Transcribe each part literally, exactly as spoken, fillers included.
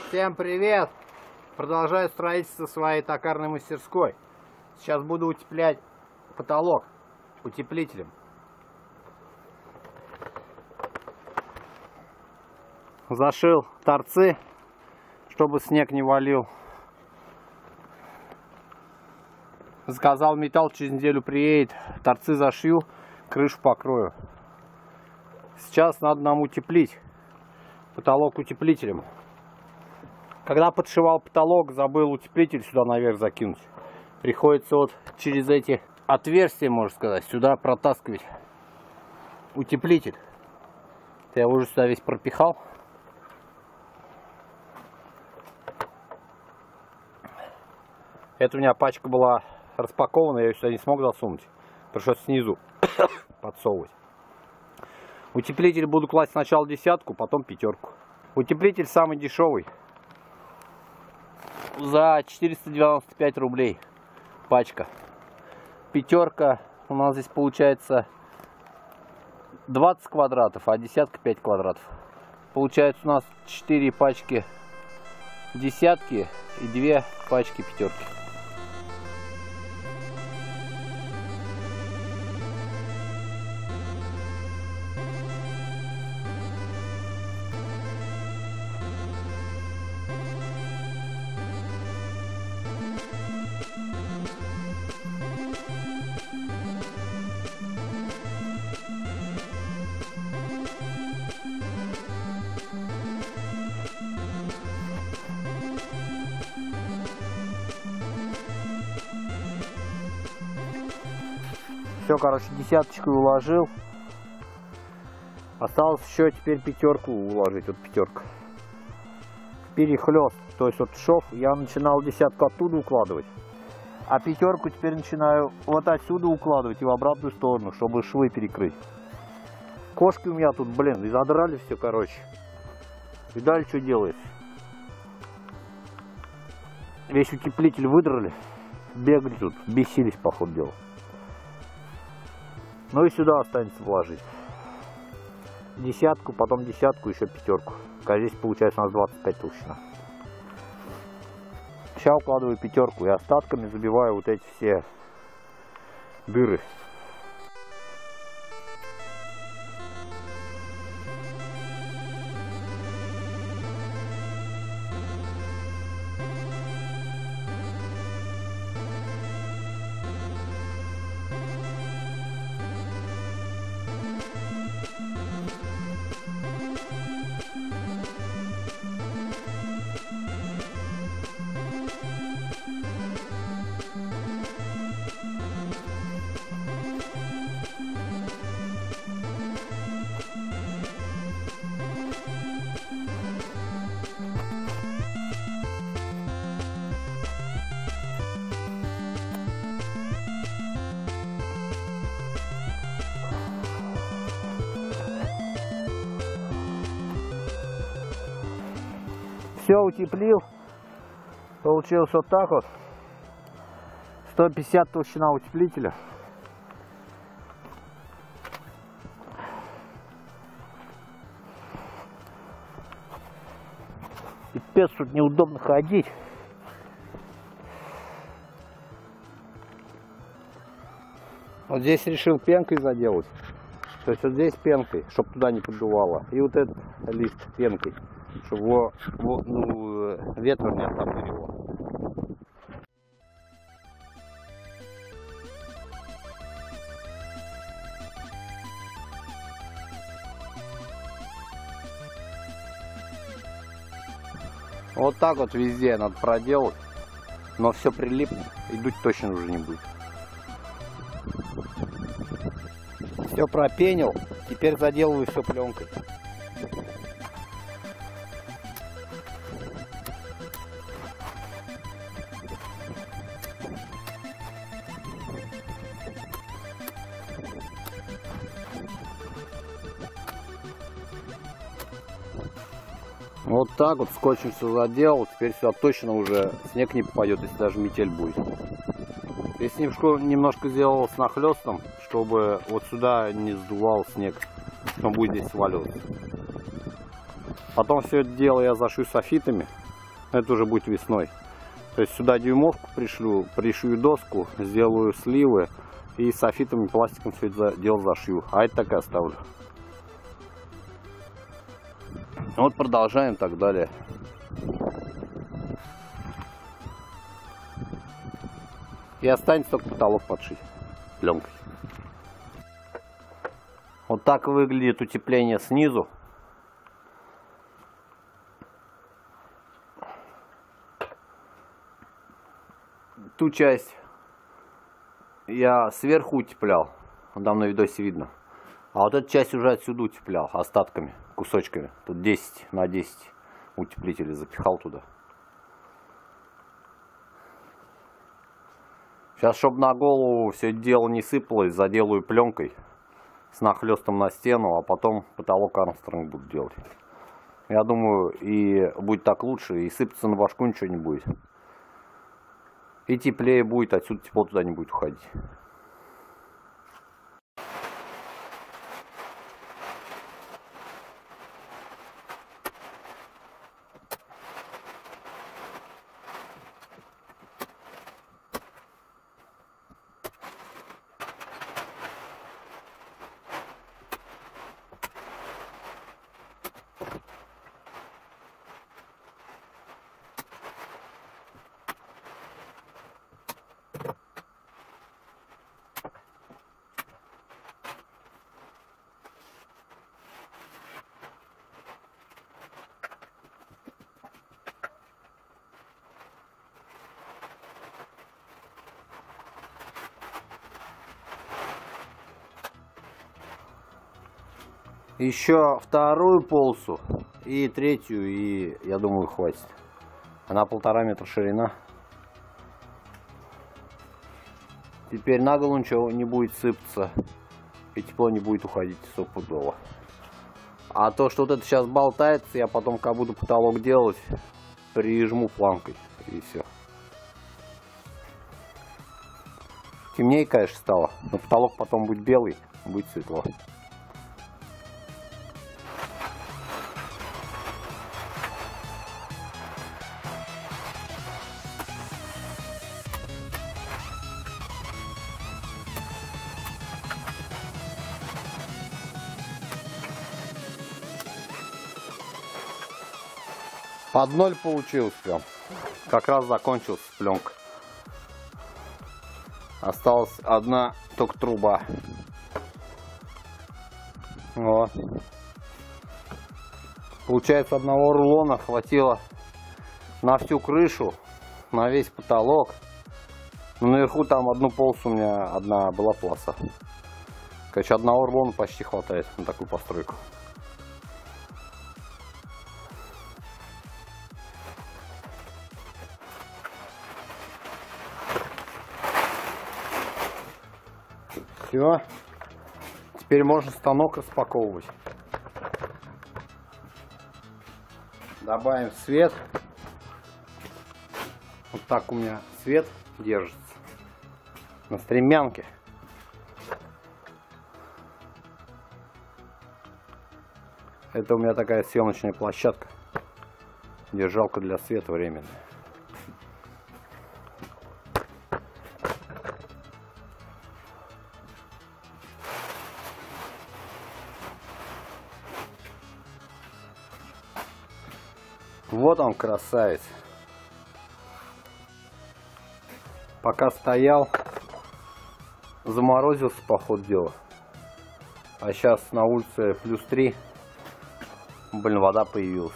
Всем привет! Продолжаю строительство своей токарной мастерской. Сейчас буду утеплять потолок утеплителем. Зашил торцы, чтобы снег не валил. Заказал металл, через неделю приедет. Торцы зашью, крышу покрою. Сейчас надо нам утеплить потолок утеплителем. Когда подшивал потолок, забыл утеплитель сюда наверх закинуть. Приходится вот через эти отверстия, можно сказать, сюда протаскивать утеплитель. Я уже сюда весь пропихал. Это у меня пачка была распакована, я ее сюда не смог засунуть. Пришлось снизу подсовывать. Утеплитель буду класть сначала десятку, потом пятерку. Утеплитель самый дешевый. За четыреста девяносто пять рублей пачка. Пятерка у нас здесь получается двадцать квадратов, а десятка пять квадратов. Получается у нас четыре пачки десятки и две пачки пятерки. Все, короче, десяточку уложил. Осталось еще теперь пятерку уложить. Вот пятерка. Перехлест. То есть вот шов я начинал десятку оттуда укладывать. А пятерку теперь начинаю вот отсюда укладывать и в обратную сторону, чтобы швы перекрыть. Кошки у меня тут, блин, и задрали все, короче. Видали, что делает? Весь утеплитель выдрали. Бегали тут, бесились, по ходу дела. Ну и сюда останется вложить. Десятку, потом десятку, еще пятерку. Здесь получается у нас двадцать пять толщина. Сейчас укладываю пятерку и остатками забиваю вот эти все дыры. Все утеплил. Получилось вот так вот. сто пятьдесят толщина утеплителя. Пипец, тут неудобно ходить. Вот здесь решил пенкой заделать. То есть вот здесь пенкой, чтобы туда не поддувало. И вот этот лист пенкой, чтобы его, его ну, ветром не оттопырило. Вот так вот везде надо проделать, но все прилипнет и дуть точно уже не будет. Все пропенил, теперь заделываю все пленкой. Вот так вот скотчем все заделал, теперь сюда точно уже снег не попадет, если даже метель будет. Если немножко сделал с нахлестом, чтобы вот сюда не сдувал снег, он будет здесь сваливаться. Потом все это дело я зашью софитами, Это уже будет весной. То есть сюда дюймовку пришлю, пришью доску, сделаю сливы и софитом и пластиком все это дело зашью. А это так и оставлю. Вот продолжаем так далее. И останется только потолок подшить пленкой. Вот так выглядит утепление снизу. Ту часть я сверху утеплял, там на видосе видно. А вот эту часть уже отсюда утеплял, остатками, кусочками. Тут десять на десять утеплителей запихал туда. Сейчас, чтобы на голову все это дело не сыпалось, заделаю пленкой с нахлестом на стену, а потом потолок Армстронг буду делать. Я думаю, и будет так лучше, и сыпаться на башку ничего не будет. И теплее будет, отсюда тепло туда не будет уходить. Еще вторую полосу и третью, и я думаю, хватит. Она полтора метра ширина. Теперь на голову ничего не будет сыпаться, и тепло не будет уходить стопудово. А то, что вот это сейчас болтается, я потом, как буду потолок делать, прижму планкой, и все. Темнее, конечно, стало, но потолок потом будет белый, будет светло. Под ноль получилось прям. Как раз закончилась пленка. Осталась одна только труба. Вот. Получается, одного рулона хватило на всю крышу, на весь потолок. Но наверху там одну полосу у меня одна была полоса. Короче, одного рулона почти хватает на такую постройку. Все. Теперь можно станок распаковывать. Добавим свет. Вот так у меня свет держится на стремянке. Это у меня такая съемочная площадка. Держалка для света временная. Вот он, красавец. Пока стоял, заморозился по ходу дела. А сейчас на улице плюс три. Блин, вода появилась.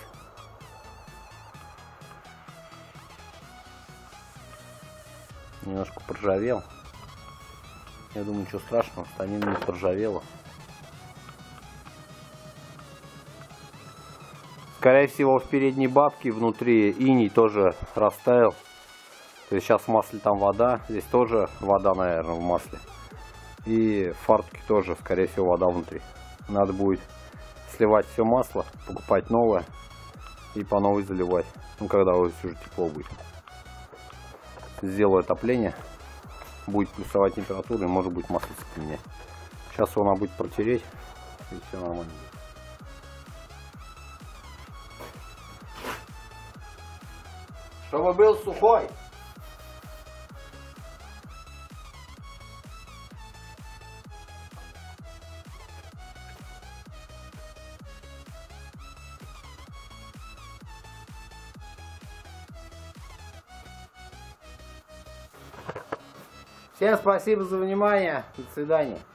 Немножко поржавел. Я думаю, ничего страшного, станина не поржавела. Скорее всего, в передней бабке внутри иней тоже растаял. То есть сейчас в масле там вода. Здесь тоже вода, наверное, в масле. И в фартуке тоже, скорее всего, вода внутри. Надо будет сливать все масло, покупать новое и по новой заливать. Ну, когда уже тепло будет. Сделаю отопление. Будет плюсовая температура и может быть маслица поменять. Сейчас его надо будет протереть. И все нормально. Чтобы был сухой. Всем спасибо за внимание. До свидания.